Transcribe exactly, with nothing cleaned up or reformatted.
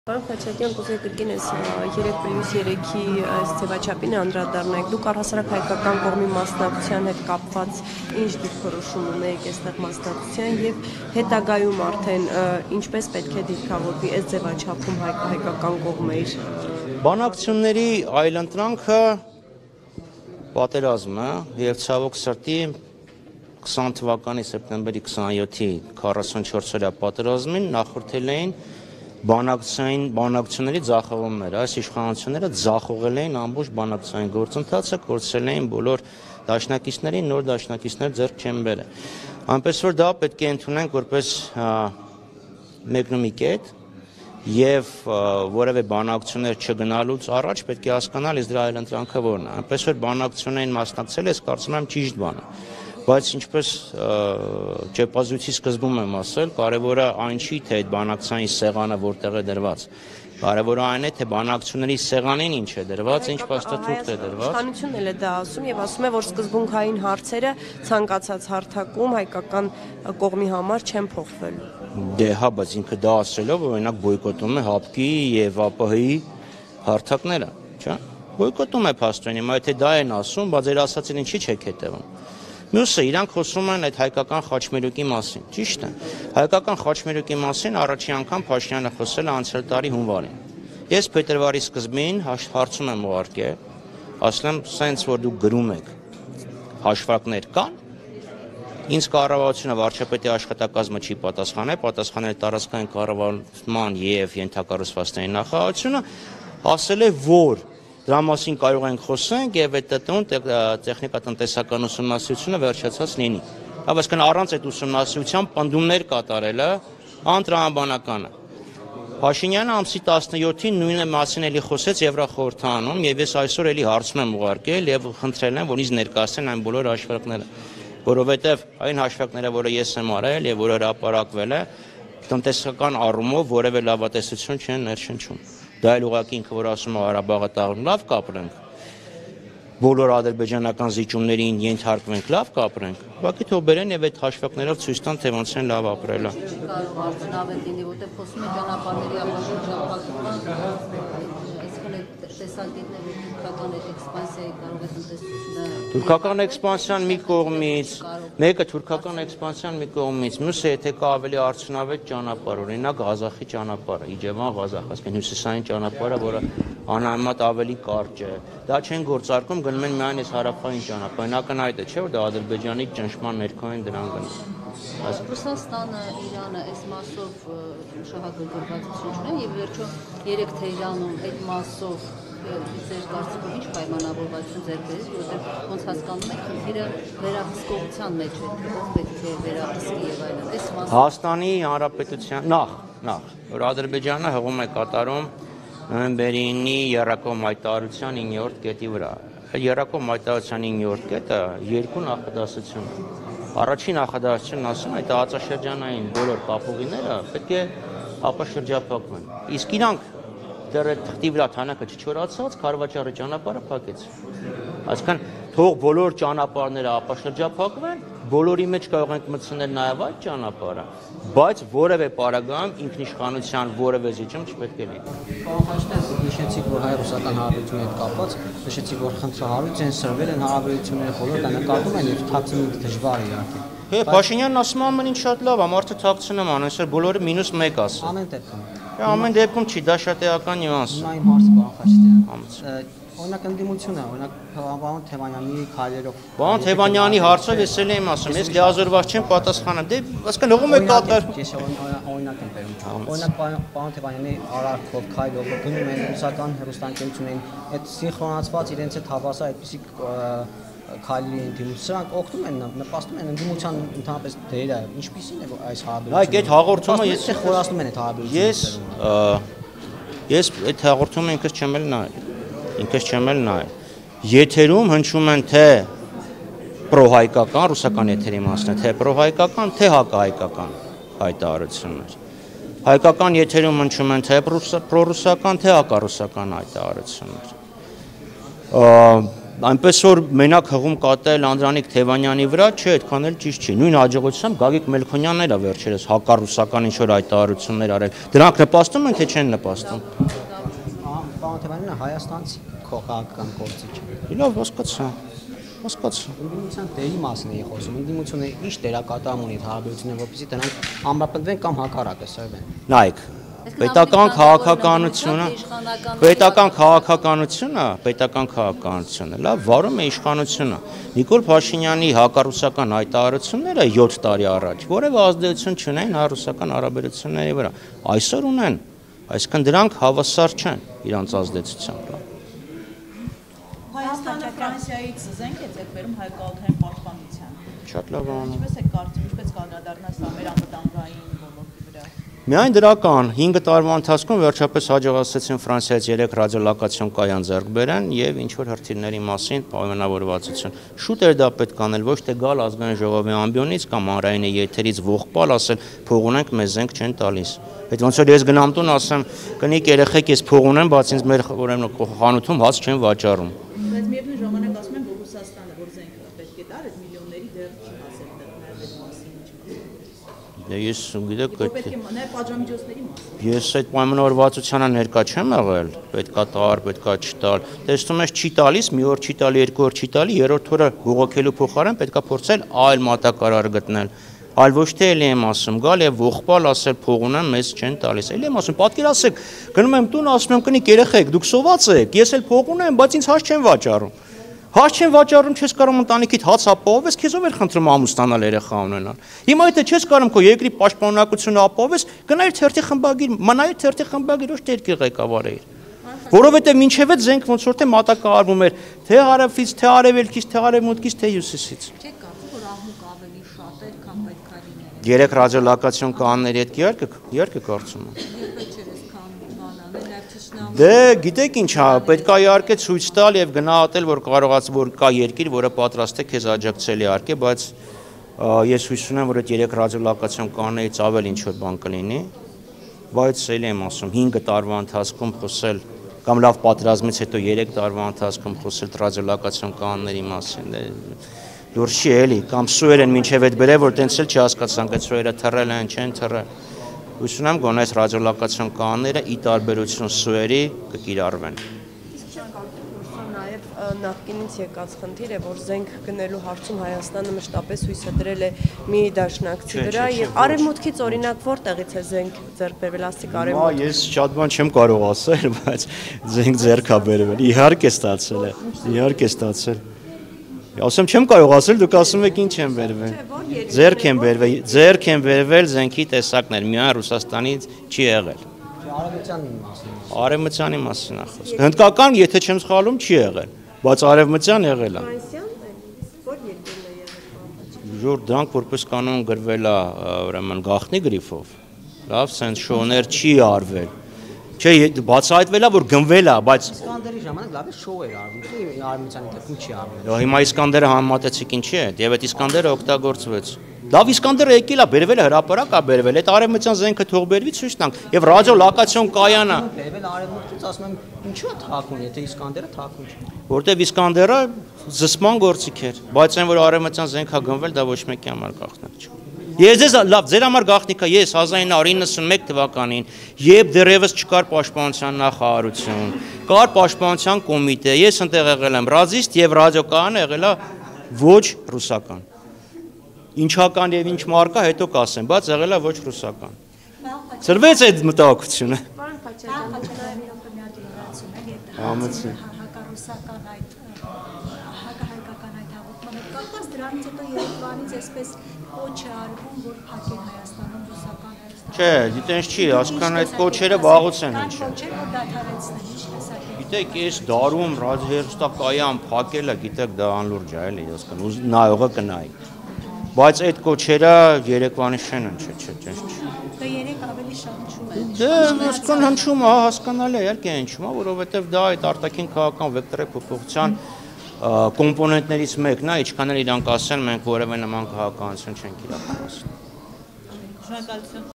Պարոն Խաչատյան, կուզեի կրկին այս երեք պլյուս երեքի այս ձևաչափին անդրադառնալ։ Դուք առհասարակ հայկական կողմի մասնակցության հետ կապված ինչ դիրքորոշում ունեիք այստեղ մասնակցության եւ հետագայում արդեն ինչպես պետք է դիրքավորվի այս ձևաչափում հայկական կողմը իր բանակցությունների այլընտրանքը պատերազմը եւ ցավոք սրտի քսան թվականի սեպտեմբերի քսաներկուի քառասունչորս օրյա պատերազմին նախորդել էին բանակցային բանակցությունների ձախողումները, այս իշխանությունները ձախողել էին ամբողջ բանակցային գործընթացը, կորցրել էին բոլոր դաշնակիցներին, նոր դաշնակիցներ ձեռք չեն բերել։ Այնպես որ դա պետք է ընդունենք որպես մեկնումի կետ եւ որևէ բանակցություններ չգնալուց առաջ պետք է հասկանալ իս դրա այլընտրանքը որն է։ Այնպես որ բանակցություններին մասնակցել ես, կարծում եմ ճիշտ բան է։ Բայց ինչպես ճեպազույցի սկզբում եմ ասել, կարևորը այն չի, թե այդ բանակցային սեղանը որտեղ է դրված։ Կարևորը այն է, թե բանակցությունների սեղանին ինչ է դրված, ինչ փաստաթուղթ է դրված։ Իշխանությունն էլ է դա ասում եւ ասում է, որ սկզբունքային հարցերը ցանկացած հարթակում հայկական կողմի համար չեն փոխվելու։ Դե հա, բայց ինքը դա ասելով օրինակ բոյկոտում է ՀԱՊԿ-ի եւ ԱՊՀ-ի հարթակները, չէ՞։ Բոյկոտում է փաստորեն, հիմա եթե դա են ասում, բայց ձեր ասածին ինչի՞ չեք հետևում։ Մյուսը իրանք խոսում են այդ հայկական խաչմերուկի մասին, ճիշտ է։ Հայկական խաչմերուկի մասին առաջի անգամ Փաշինյանը խոսել է անցյալ տարի հունվարին։ Ես փետրվարի սկզբին հարցում եմ ուղարկել, ասում եմ, սենց որ դուք գրում եք, հաշվարկներ կան, ինձ կառավարությունը վարչապետի աշխատակազմը չի պատասխանել, պատասխանել տարածքային կառավարման եւ ենթակառուցվածքների նախարարությունը, ասել է, որ դրա մասին կարող ենք խոսենք եւ այդ տուն տեխնիկատնտեսական ուսումնասիրությունը վերջացած լինի։ Հավասարական առանց այդ ուսումնասիրության պնդումներ կատարելը անտրամաբանական է։ Փաշինյանը ամսի տասնյոթին նույնը մասին էլի խոսեց Եվրախորհրդանում եւ ես այսօր էլի հարցում եմ ուղարկել եւ խնդրել եմ, որ ինձ ներկայացնեն այն բոլոր հաշվարկները, որովհետեւ այն հաշվարկները, որը ես եմ արել եւ որը հրապարակվել է, տնտեսական առումով որևէ լավատեսություն չեն ներշնչում։ Դա էլ ուղղակի ինքը որ ասում է Ղարաբաղը տաղում լավ կապրենք, բոլոր ադրբեջանական զիջումներին ենթարկվենք, լավ կապրենք, ուղղակի թող բերեն եւ այդ հաշվարկներով ցույց տան, թե ոնց են լավ ապրելը։ Կարող արդյունավետ լինի, որտեղ խոսում է ճանապարհների ապահովման, այսինքն այդ տեսակետները թուրքական էքսպանսիայի կարող է տնտեսությունը Թուրքական էքսպանսիան մի կողմից, մեկը թուրքական էքսպանսիան մի կողմից, մյուսը եթե կա ավելի արդյունավետ ճանապարհ, օրինակ Ղազախի ճանապարհը, Իջևան Ղազախ, այսինքն հյուսիսային ճանապարհը, որը անհամեմատ ավելի կարճ է։ Դա չեն գործարկում, գնում են միայն այս հարավային ճանապարհին, ակնհայտ է, չէ՞ որ դա Ադրբեջանի ճնշման ներքո են դրան գնում։ Ռուսաստանը, Իրանը այս մասով շահագրգռվածություն չունեն եւ վերջո երեք Թեհրանում այդ մասով ձեր կարծիքով ինչ պայմանավորվածություն ձեռք բերեց, որովհետեւ ոնց հասկանում եք, խնդիրը վերահսկողության մեջ է, ով պետք է վերահսկի եւ այլն։ Այս մասը Հայաստանի Հանրապետության նախ, նախ, որ Ադրբեջանը հղում է կատարում նոյեմբերի եռակողմ հայտարարության իններորդ կետի վրա։ Եռակողմ հայտարարության իններորդ կետը երկու նախադասություն է։ Առաջին նախադասությունն ասում է, այդ հացաշրջանային բոլոր կապուղիները պետք է ապաշրջափակվեն։ Իսկ իրանք դեռ այդ թղթի վրա թանակը չչորացած Քարվաճառի ճանապարհը փակեց։ Այսինքն թող բոլոր ճանապարհները ապաշրջափակվեն, բոլորի մեջ կարող ենք մտցնել նաև այդ ճանապարհը, բայց որևէ պարագայում ինքնիշխանության որևէ զիջում չպետք է լինի։ Պարոն Խաչատյան, նշեցիք, որ հայ-ռուսական հարաբերությունների հետ կապված, նշեցիք, որ խնդրահարույց են սրվել են հարաբերությունների խորհուրդ, դա նկատում են եւ թաքցնելը դժվար է իհարկե։ Հե, Փաշինյանն ասում է ամեն ինչ շատ լավ է, մարդը թաքցնում է, այսօր բոլորը մինուս մեկ ասում։ Ամեն դեպքում։ Ամեն դեպքում չի, դա շատ էական նյուանս է։ Այն հարցը, պարոն Խաչատյան։ Օրինակ ընդդիմությունը, օրինակ պարոն Թևանյանի քայլերով։ Պարոն Թևանյանի հարցով ես էլ եմ ասում, ես լիազորված չեմ պատասխանում։ Դե, ասկան հողում է կատար։ Ես օրինակ եմ բերում։ Օրինակ պարոն Թևանյանի արարքով քայլով գնում են ռուսական հեռուստաընկերություններին, այդ սինխրոնացված իրենց հետ հավասար այդպիսի քայլերի ընդդիմություն, սրանք օգնում են, նպաստում են ընդդիմության ընդհանրապես դերը, ինչպիսին է այս հարաբերությունը։ Այ այդ հաղորդումը ես խորացնում են այդ Ես հարաբերությունը։ ես այդ հաղորդումը ինքս չեմ էլ նայել։ Ինքս չեմ էլ նայել։ Եթերում հնչում են թե պրոհայկական, ռուսական եթերի մասն է, թե պրոհայկական, թե հակահայկական հայտարարություններ։ Հայկական եթերում հնչում են թե պրոռուսական, թե հակառուսական հայտարարություններ։ Այնպես որ մենակ հղում կատարել Անդրանիկ Թևանյանի վրա, չէ, այդքան էլ ճիշտ չի։ Նույն հաջողությամբ Գագիկ Մելքոնյանն էր վերջերս հակառուսական ինչ որ հայտարարություններ արել։ Դրանք նպաստում են թե չեն նպաստում։ Պարոն Թևանյանը Հայաստանցի քաղաքական գործիչ է։ Լավ, հասկացա։ Հասկացա։ Ընդդիմության դերի մասին էի խոսում։ Ընդդիմությունը ինչ դերակատարում ունի հարաբերությունները, որպեսզի դրանք ամրապնդվեն կամ հակառակը սրվեն։ Նայեք, պետական քաղաքականությունը, պետական քաղաքականությունը, պետական քաղաքականությունը, լավ, վարում է իշխանությունը։ Նիկոլ Փաշինյանի հակառուսական հայտարարությունները յոթ տարի առաջ որևէ ազդեցություն չունեն հայ-ռուսական հարաբերությունների վրա։ Այսօր ունեն, այսինքն դրանք հավասար չեն իրանց ազդեցությամբ։ Հայաստանը Ֆրանսիայից զենք է ձեռքբերում հայկական պաշտպանության։ Շատ լավ անում։ Ինչպես է կարծում, ինչպես կանդրադառնա սա մեր անվտանգային ոլորտի վրա։ Միայն դրական հինգ տարվա ընթացքում վերջապես հաջողացեցին Ֆրանսիայից երեք ռադիոլոկացիոն կայան ձեռք բերեն եւ ինչ որ հրթիռների մասին պայմանավորվածություն։ Շուտ էր դա պետք անել, ոչ թե գալ ազգային ժողովի ամբիոնից կամ հանրային եթերից ողբալ ասել փող ունենք, մեզ զենք չեն տալիս։ Այդ ոնց որ ես գնամ տուն ասեմ, կնիկ երեխեք, ես փող ունեմ, բայց ինձ մեր ուրեմն խանութում հաց չեն վաճառում։ Բայց միևնույն ժամանակ ասում են, որ Ռուսաստանը, որ զենքը պետք է տար, այդ միլիոնների դեռ չի հասել դեռ մասին ինչ։ Դե ես գիտեք, պետք է նաև պատժամիջոցների մասին։ Ես այդ պայմանավորվածությանը ներկա չեմ եղել, պետքա տար, պետքա չտալ։ Տեսնում ես չի տալիս, մի օր չի տալի, երկու օր չի տալի, երրորդ օրը բողոքելու փոխարեն պետքա փորձել այլ մատակարար գտնել։ Այլ ոչ թե էլի եմ ասում, գալ եւ ողբալ ասել փող ունեմ, մեզ չեն տալիս։ Էլի եմ ասում, պատկերացեք, գնում եմ տուն, ասում եմ կնիկ երեխեք, դուք սոված եք, ես էլ փող ունեմ, բայց ինձ հաց չեն վաճառում։ Հաց չեն վաճառում, չես կարող ընտանիքիդ հաց ապահովես, քեզ ով էր խնդրում ամուսնանալ երեխա ունենալ։ Հիմա եթե չես կարող քո երկրի պաշտպանունակությունը ապահովես, գնայր թերթի խմբագիր, մնայր թերթի խմբագիր, ոչ թե երկրի ղեկավարեիր։ Որովհետեւ մինչև այդ զենք ոնց որ թե մատակարարվում էր, թե հարավից, թե արևելքից, թե արևմուտքից, թե հյուսիսից։ Չէ՞ կարծում, որ աղմուկ ավելի շատ էր, քան պետք է լիներ։ Երեք ռադիոլոկացիոն կանների հետ իհարկե, իհարկե կարծում եմ։ Երբեք չէր այսքան բանալ, նաև թշնամու։ Դե գիտեք ինչ է, պետք է իհարկե ցույց տալ եւ գնահատել, որ կարողաց որ կա երկիր, որը պատրաստ է քեզ աջակցել իհարկե, բայց ես հույս ունեմ, որ այդ երեք ռադիոլոկացիոն կաններից ավել ինչ որ բան կլինի, բայց ելի եմ ասում, հինգ տարվա ընթացքում խոսել կամ լավ պատերազմից հետո երեք տարվա ընթացքում խոսել ռադիոլոկացիոն կանների մասին, լուրջ չի էլի, կամ սուեր են մինչև այդ բերել, որ տենց էլ չհասկացանք, այդ սուերը թռել են, չեն թռել։ Հույս ունեմ գոնե այս ռադիոլոկացիոն կանները ի տարբերություն սուերի կկիրառվեն։ Նախկինից եկած խնդիր է, որ զենք գնելու հարցում Հայաստանը մշտապես հույսը դրել է մի դաշնակցի վրա եւ արևմուտքից օրինակ որտեղից է զենք ձեռք բերվել, ասիկ արևմուտք։ Ես շատ բան չեմ կարող ասել, բայց զենք ձեռք է բերվել։ Իհարկե ստացել է։ Իհարկե ստացել։ Ասեմ չեմ կարող ասել, դուք ասում եք ինչ են բերվել։ Ձեռք են բերվել, ձեռք են բերվել զենքի տեսակներ, միայն Ռուսաստանից չի եղել։ Արևմտյանի մասին։ Արևմտյանի մասին է խոսքը։ Հնդկական, եթե չեմ սխալվում, չի եղել, բայց արևմտյան եղել է։ Որ երկիրն է եղել։ Ժոր դրանք որպես կանոն գրվել է, ուրեմն գաղտնի գրիֆով։ Լավ, սենց շոուներ չի արվել։ Չէ, բացահայտվել է, որ գնվել է, բայց Իսկանդերի ժամանակ լավ է շոու էր արվում, արևմտյանի դեպքում չի արվել։ Հիմա Իսկանդերը համեմատեցիք ինչի է, եւ այդ Իսկանդերը օգտագործվեց։ Լավ Իսկանդերը եկել է, բերվել է հրապարակ, է բերվել, այդ արևմտյան զենքը թող բերվի ցույց տանք, եւ ռադիոլոկացիոն կայանը։ Բերվել արևմուտքից ասում եմ, ինչու է թաքուն, եթե Իսկանդերը թաքուն չէ։ Որտեւ Իսկանդերը զսպման գործիք էր, բայց այն որ արևմտյան զենք է գնվել, դա ոչ մեկի համար գաղտնիք չէ։ Ես ձեզ լավ, ձեր համար գաղտնիք է, ես հազար ինը հարյուր իննսունմեկ թվականին, երբ դեռևս չկար պաշտպանության նախարարություն, կար պաշտպանության կոմիտե, ես ընտեղ եղել եմ ռադիստ եւ ռադիոկայանը եղել է ոչ ռուսական։ Ինչական եւ ինչ մարկա հետո կասեմ, բայց եղել է ոչ ռուսական։ Ծրվեց այդ մտահոգությունը։ Պարոն Խաչատրյան, Համեցի։ հակառուսական այդ հակահայկական այդ հաղորդմանը կապված դրանից հետո Երևանից այսպես կոչ է արվում, որ փակեն Հայաստանում ռուսական Հայաստան։ Չէ, դիտենց չի, ասկան այդ կոչերը վաղուց են ինչ։ Կոչեր որ դադարեցնեն, ինչ տեսակ է։ Գիտեք, ես դարում ռադիոհեռուստակայան փակելը, գիտեք, դա անլուրջ է, էլի, ասկան, նայողը կնայի։ Բայց այդ կոչերը Երևանից չեն հնչել, չէ, չէ, չէ։ Դա երեք ավելի շատ հնչում է։ Դե հասկան հնչում է, հասկանալի է, իհարկե հնչում է, որովհետև դա այդ արտաքին քաղաքական վեկտորի փոփոխության կոմպոնենտներից մեկն է, ինչքան էլ իրանք ասեն, մենք որևէ նման քաղաքականություն չենք իրականացնում։ Շնորհակալություն։